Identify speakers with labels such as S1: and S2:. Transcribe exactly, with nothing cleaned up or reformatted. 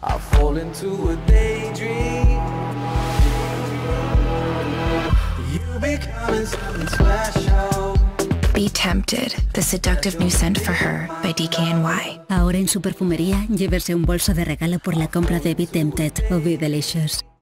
S1: I fall into a daydream. You becoming something special.
S2: Be Tempted, the seductive new scent for her by D K N Y.
S3: Ahora en su perfumería, llévese un bolso de regalo por la compra de Be Tempted o Be Delicious.